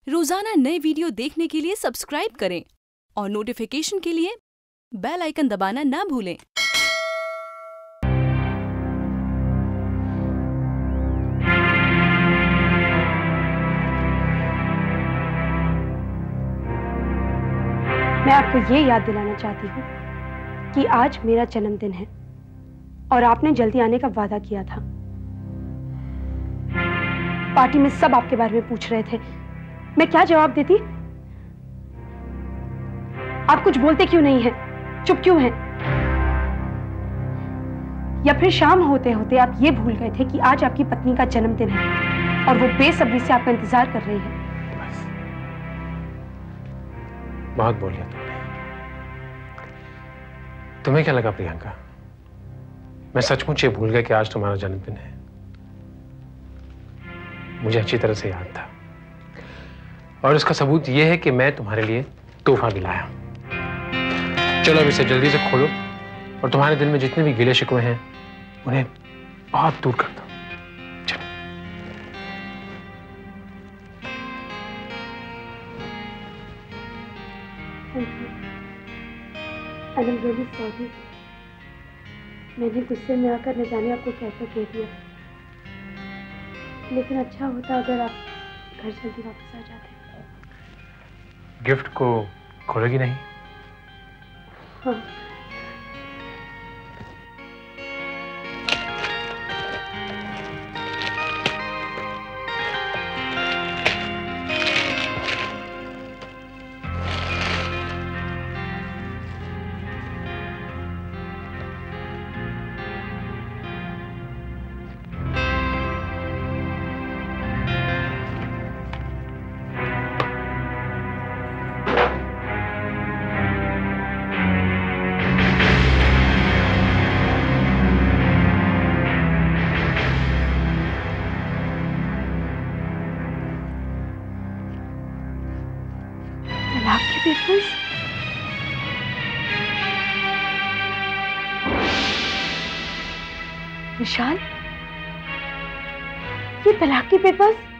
रोजाना नए वीडियो देखने के लिए सब्सक्राइब करें और नोटिफिकेशन के लिए बेल आइकन दबाना ना भूलें। मैं आपको ये याद दिलाना चाहती हूँ कि आज मेरा जन्मदिन है और आपने जल्दी आने का वादा किया था। पार्टी में सब आपके बारे में पूछ रहे थे, मैं क्या जवाब देती? आप कुछ बोलते क्यों नहीं हैं? चुप क्यों हैं? या फिर शाम होते होते आप ये भूल गए थे कि आज आपकी पत्नी का जन्मदिन है और वो बेसब्री से आपका इंतजार कर रही है? बस, बहुत बोल लिया तुमने। तुम्हें क्या लगा प्रियंका, मैं सचमुच ये भूल गया कि आज तुम्हारा जन्मदिन है? मुझे अच्छी तरह से याद था और इसका सबूत यह है कि मैं तुम्हारे लिए तोहफा भी लाया। चलो अब इसे जल्दी से खोलो और तुम्हारे दिल में जितने भी गिले शिकवे हैं उन्हें बहुत दूर कर दो। चलो। I'm really sorry। मैंने गुस्से में आकर न जाने आपको कैसा कह दिया, लेकिन अच्छा होता अगर आप घर जल्दी वापस आ जाते। गिफ्ट को खोलोगी नहीं? हाँ। तलाक के पेपर्स? विशाल, ये तलाक के पेपर्स